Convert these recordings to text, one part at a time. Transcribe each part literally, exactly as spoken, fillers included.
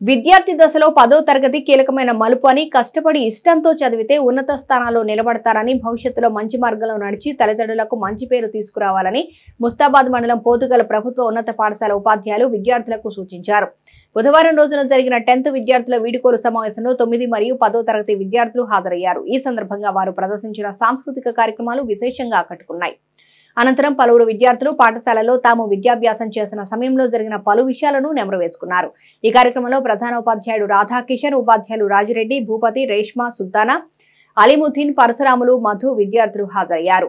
విద్యార్థి దశలో పదో తరగతి కీలకమైన మలుపు అని కష్టపడి ఇష్టంతో చదివితే ఉన్నత స్థానాల్లో నిలబడతారని భవిష్యత్తులో మంచి మార్గంలో నడిచి తల్లిదండ్రులకు మంచి పేరు తీసుకురావాలని ముస్తాబాద్ మండలం పోతుగల ప్రభుత్వ ఉన్నత పాఠశాల ఉపాధ్యాయులు విద్యార్థులకు సూచించారు. బుధవారం రోజున జరిగిన టెన్త్ విద్యార్థుల వీడుకోలు సమావేశంలో తొమ్మిది మరియు పదో తరగతి విద్యార్థులు హాజరయ్యారు. ఈ సందర్భంగా వారు ప్రదర్శించిన సాంస్కృతిక కార్యక్రమాలు విశేషంగా ఆకట్టుకున్నాయి. అనంతరం పలువురు విద్యార్థులు పాఠశాలలో తాము విద్యాభ్యాసం చేసిన సమయంలో జరిగిన పలు విషయాలను నెమరు వేసుకున్నారు. ఈ కార్యక్రమంలో ప్రధాన ఉపాధ్యాయుడు రాధాకిషన్, ఉపాధ్యాయులు రాజిరెడ్డి, భూపతి, రేష్మా, సుల్తానా, అలీముద్దీన్, పరశురాములు, మధు విద్యార్థులు హాజరయ్యారు.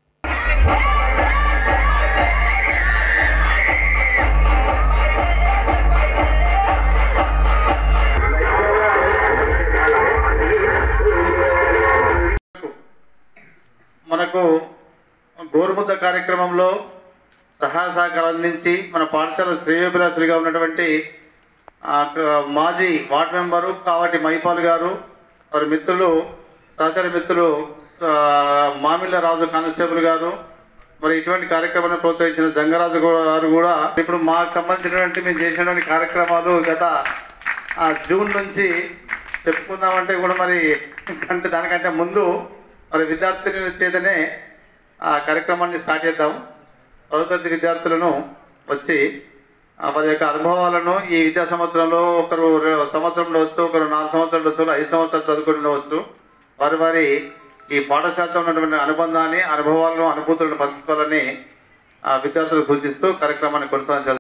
మనకు గోరుముద్ద కార్యక్రమంలో సహాయ సహకారం అందించి మన పాఠశాల శ్రేయోభిలాషులుగా ఉన్నటువంటి మాజీ వార్డు మెంబరు కావటి మైపాల్ గారు, వారి మిత్రులు సహచర మిత్రులు మామిళ్ళ రాజు కానిస్టేబుల్ గారు, మరి ఇటువంటి కార్యక్రమాన్ని ప్రోత్సహించిన జంగరాజు గారు కూడా ఇప్పుడు మాకు సంబంధించినటువంటి మేము చేసినటువంటి కార్యక్రమాలు గత జూన్ నుంచి చెప్పుకుందామంటే కూడా మరి అంటే దానికంటే ముందు మరి విద్యార్థుల చేతనే ఆ కార్యక్రమాన్ని స్టార్ట్ చేద్దాం. పదో తరగతి విద్యార్థులను వచ్చి వారి యొక్క అనుభవాలను ఈ విద్యా సంవత్సరంలో ఒకరు సంవత్సరంలో వచ్చు, ఒకరు నాలుగు సంవత్సరాలు వచ్చు, ఐదు సంవత్సరాలు చదువుకుని ఉండవచ్చు. వారి వారి ఈ పాఠశాలతో ఉన్నటువంటి అనుబంధాన్ని, అనుభవాలను, అనుభూతులను పంచుకోవాలని విద్యార్థులకు సూచిస్తూ కార్యక్రమాన్ని కొనసాగించాలి.